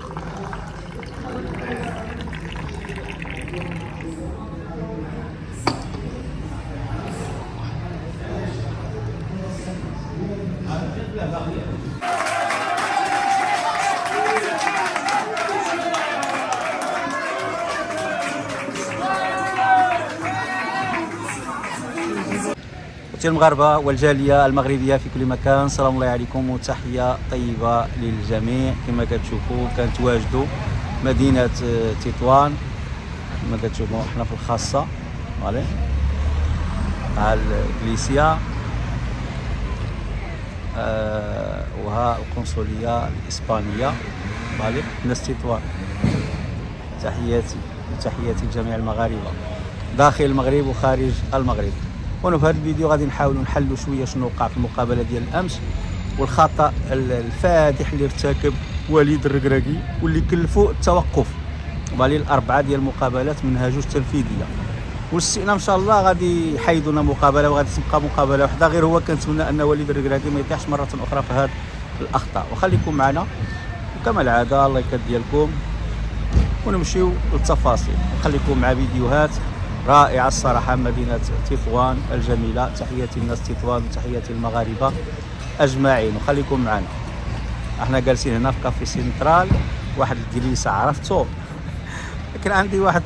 المغاربة والجالية المغربية في كل مكان، سلام الله عليكم وتحية طيبة للجميع. كما كتشوفوا كنتواجدوا مدينة تطوان، كما كتشوفوا حنا في الخاصة فوالا مع الإكليسيا وها القنصلية الإسبانية فوالا ناس تطوان. تحياتي وتحياتي لجميع المغاربة داخل المغرب وخارج المغرب. وانا في هذا الفيديو غادي نحاولوا نحلوا شويه شنو وقع في المقابله ديال الامس والخطا الفادح اللي ارتكب وليد الركراكي واللي كلفوا التوقف بالي الاربعه ديال المقابلات منها جوج تنفيذيه. والاستئناف ان شاء الله غادي يحيدوا لنا مقابله وغادي تبقى مقابله واحده، غير هو كنتمنى ان وليد الركراكي ما يطيحش مره اخرى في هذه الاخطاء. وخليكم معنا وكما العاده الله يكد ديالكم ونمشيو للتفاصيل. خليكم مع فيديوهات رائعة الصراحة. مدينة تطوان الجميلة، تحياتي للناس تطوان وتحياتي للمغاربة أجمعين. وخليكم معنا، احنا جالسين هنا في كافي سنترال، واحد الجليسة عرفتو. لكن عندي واحد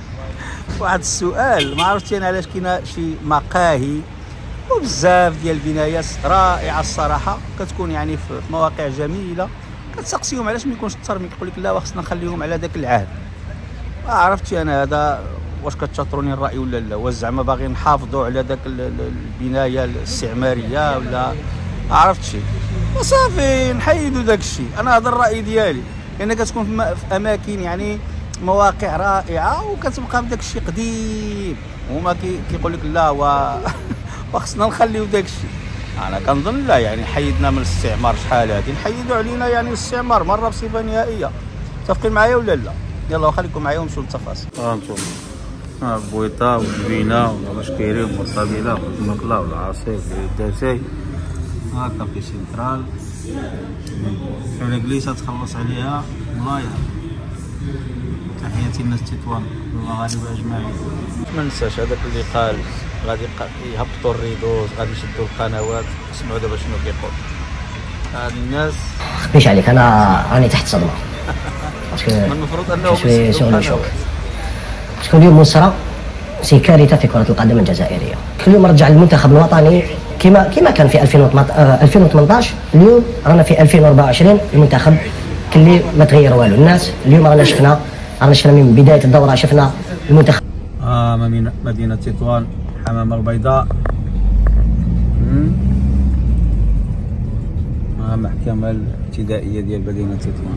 السؤال، ما عرفتش انا علاش كاينه شي مقاهي وبزاف ديال البنايات رائعة الصراحة كتكون يعني في مواقع جميلة، كتسقسيهم علاش ما يكونش الترميم، يقول لك لا خصنا نخليهم على ذاك العهد. ما عرفتش انا هذا واش كتشاطروني الراي ولا لا، واش زعما باغيين نحافظوا على داك البنايه الاستعماريه ولا ما عرفتش. وصافي نحيدوا داك الشيء. انا هذا الراي ديالي، لان كتكون في اماكن يعني مواقع رائعه وكتبقى بداك الشيء قديم، هما كيقول لك لا وخصنا نخليو داك الشيء. انا كنظن لا، يعني حيدنا من الاستعمار شحال هادي، نحيدوا علينا يعني الاستعمار مره بصفه نهائيه. متفقين معايا ولا لا؟ يلا خليكم معايا ونمشيو للتفاصيل. انتم البويطه والجبينه واش كايرين والطابله والمقله والعصير والداتاي. ها كافي سنترال على جليسه تخلص عليها ملايا. تحياتي للناس تطوان والمغاربه اجمعين. ما ننساش هذاك اللي قال غادي يهبطوا الريدوز، غادي يشدوا القنوات. اسمعوا دابا شنو كيقول هاد الناس. مخبيش عليك انا راني تحت صدمه. من المفروض انه شكون اليوم مسرى سي كارثه في كره القدم الجزائريه. اليوم رجع المنتخب الوطني كما كان في 2018. اليوم رانا في 2024 المنتخب كلي ما تغير والو. الناس اليوم رانا شفنا من بدايه الدوره شفنا المنتخب. مدينه تطوان حمامه البيضاء. محكمه الابتدائيه ديال مدينه تطوان.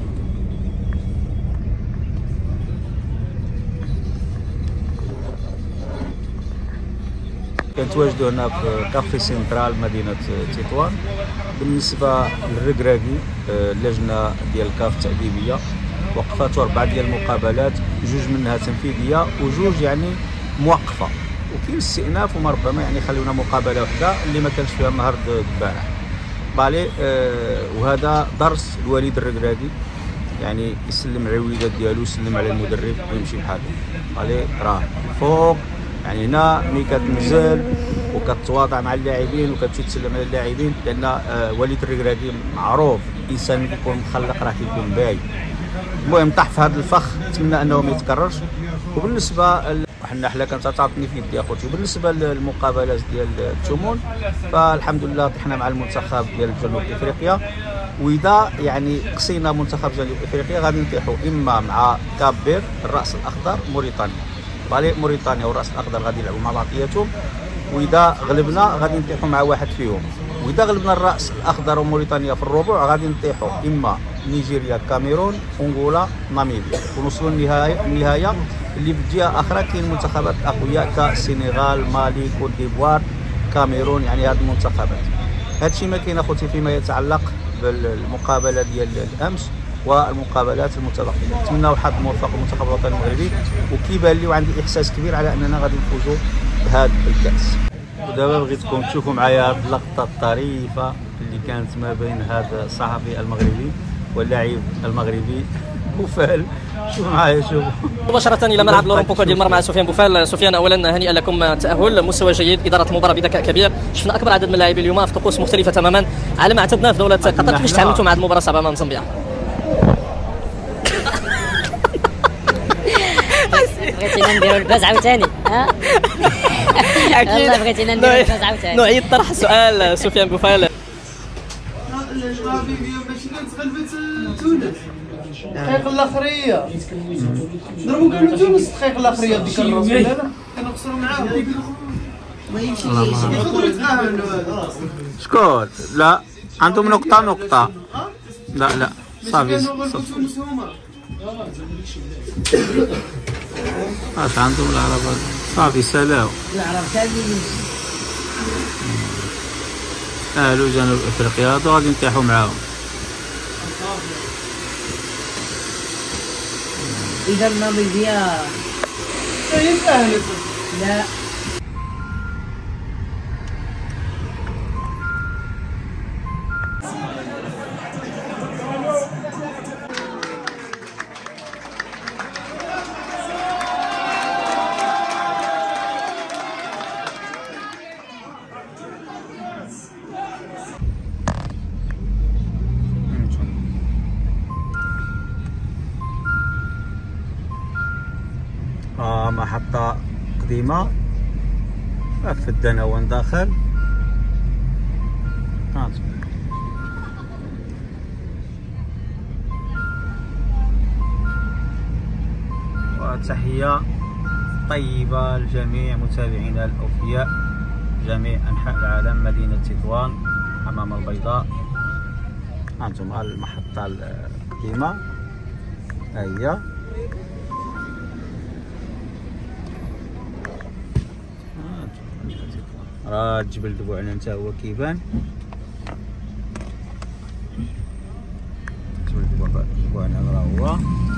كنتواجدوا هنا في كافي سنترال مدينة تطوان. بالنسبة للركراكي اللجنة ديال الكاف التأديبية وقفات 4 ديال المقابلات، 2 منها تنفيذية و2 يعني موقفة، وكاين استئناف وما ربما يعني خليونا مقابلة وحدة اللي ما كانش فيها النهار البارح بالي. وهذا درس الوليد الركراكي، يعني يسلم على الوليدات ديالو، يسلم على المدرب ويمشي بحاله بالي. راه فوق يعني هنا ملي كتنزل وكتواضع مع اللاعبين وكتمشي تسلم على اللاعبين، لان وليد الركراكي معروف انسان اللي كيكون مخلق راه كيكون باين. المهم طاح في هذا الفخ، نتمنى انه ما يتكررش. وبالنسبه حنا كنتعاطني في يدي اخوتي. بالنسبه للمقابلات ديال التمون فالحمد لله طحنا مع المنتخب ديال جنوب افريقيا، واذا يعني قصينا منتخب جنوب افريقيا غادي نطيحوا اما مع كاب فيرد الراس الاخضر موريتانيا بالي. موريتانيا والراس الاخضر غادي يلعبوا مع بعضياتهم، واذا غلبنا غادي نطيحوا مع واحد فيهم. واذا غلبنا الراس الاخضر وموريتانيا في الربع غادي نطيحوا اما نيجيريا، كاميرون، انغولا، ناميبيا، ونوصلوا النهايه اللي في جهه اخرى كاين منتخبات اقوياء كالسنغال، مالي، كوت ديفوار، كاميرون. يعني هذه المنتخبات. هادشي ما كاين اخوتي فيما يتعلق بالمقابله ديال الامس والمقابلات المتبقيه. نتمنى الحظ موفق للمنتخب الوطني المغربي، وكيبان لي وعندي احساس كبير على اننا غادي نفوزوا بهذا الكاس. ودابا بغيتكم تشوفوا معايا هذه اللقطه الطريفه اللي كانت ما بين هذا الصحفي المغربي واللاعب المغربي بوفال. شوف معايا شوف مباشرة إلى ملعب لورمبوكو ديال مع سفيان بوفال. سفيان، أولا هنيئا لكم التأهل، مستوى جيد، إدارة المباراة بذكاء كبير. شفنا أكبر عدد من اللاعبين اليوم في طقوس مختلفة تماما على ما اعتدنا في دولة قطر. كيفاش تعاملتوا مع هذه المباراة الصعبة أمام زامبيا؟ بغيتينا نديروا الباز عاوتاني، ها؟ أكيد بغيتينا نديروا الباز عاوتاني. نعيد طرح سؤال سفيان بوفال. الدقائق الاخريه ضربوا قالوا تونس الدقائق الاخريه ديك الراس لا كنخسروا معاهم يقدروا يتعاملوا هذا. شكون؟ لا عندهم نقطة. لا صافي تونس هما اش عندهم العرب صافي سلاو. العرب كاملين اهلو جنوب افريقيا هادو غادي نطيحوا معاهم. اذا الناميبيا هي سهله. لا محطة قديمة في الدناوين داخل. وتحية طيبة لجميع متابعينا الأوفياء جميع أنحاء العالم، مدينة تطوان أمام البيضاء. أنتم المحطة القديمة هي راه جبل دبوعنا نتا هو كيبان. جبل دبوعنا راه هو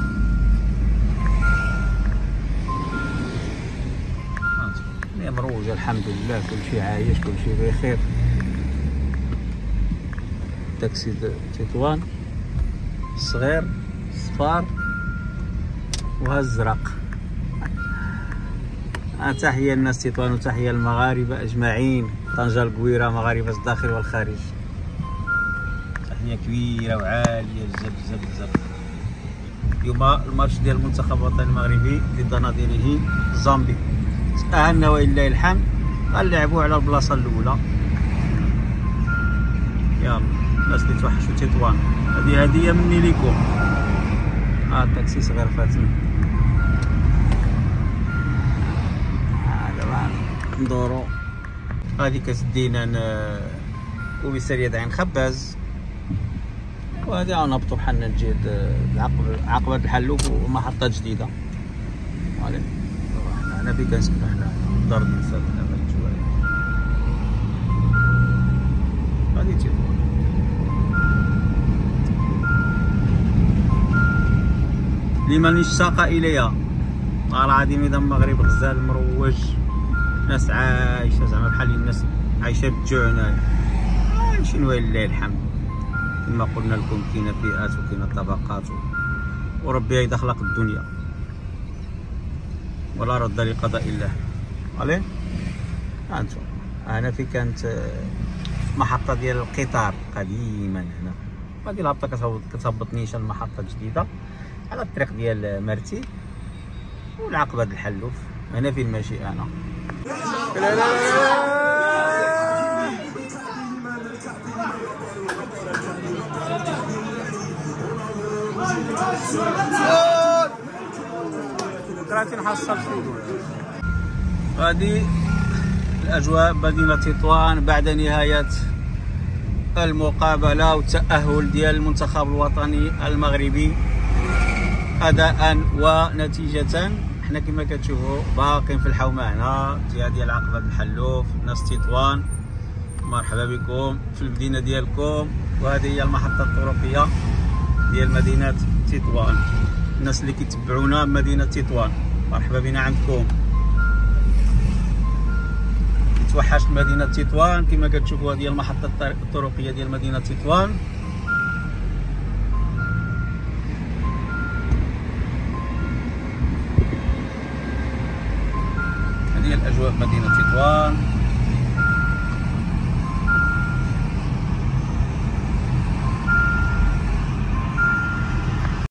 مروجه الحمد لله، كلشي عايش كلشي بخير. تاكسي تطوان الصغير الصفار والزرق. تحية للناس تطوان وتحية للمغاربة أجمعين، طنجة القويرة مغاربة الداخل والخارج. تحية كبيرة وعالية بزاف. اليوم الماتش ديال المنتخب الوطني المغربي ضد نظيره زامبي، تأهلنا ولله الحمد. غنلعبوا على البلاصة الأولى. يلا الناس اللي توحشوا تطوان، هذه هدية مني ليكم. التاكسي صغير فاتني. ندورو هذه كاس الدينان وبسرية عين خباز، وهذه غنهبطو بحالنا الجهد عقبة الحلوف ومحطة جديدة. فوالا حنا فين كنسكنو حنا دار النساء هذا شوية. هذه تطوان. لمن اشتاق إليها العظيم إذا المغرب غزال مروج، ناس عايشه زعما بحال الناس عايشه بالجوع هنايا، عايشين ولله الحمد. كما قلنا لكم كاينه فئات وكاينه طبقات، وربي هيدا خلق الدنيا ولا رد لقضاء الله. عليه انتم هنا في كانت محطه ديال القطار قديما هنا، هذه الهبطه كتهبط نيشان المحطه الجديده على الطريق ديال مرتي والعقبه د الحلوف. هنا فين ماشي انا. هذه الأجواء مدينة تطوان بعد نهاية المقابلة والتأهل ديال المنتخب الوطني المغربي أداء ونتيجة. حنا كما كتشوفوا باقين في الحومه هنا ديال عقبة الحلوف. ناس تطوان مرحبا بكم في المدينه ديالكم، وهذه هي المحطه الطرقيه ديال مدينه تطوان. الناس اللي كيتبعونا مدينه تطوان مرحبا بنا عندكم. توحشت مدينه تطوان. كما كتشوفوا هذه المحطه الطرقيه ديال مدينه تطوان. ديال اجواء مدينه تطوان.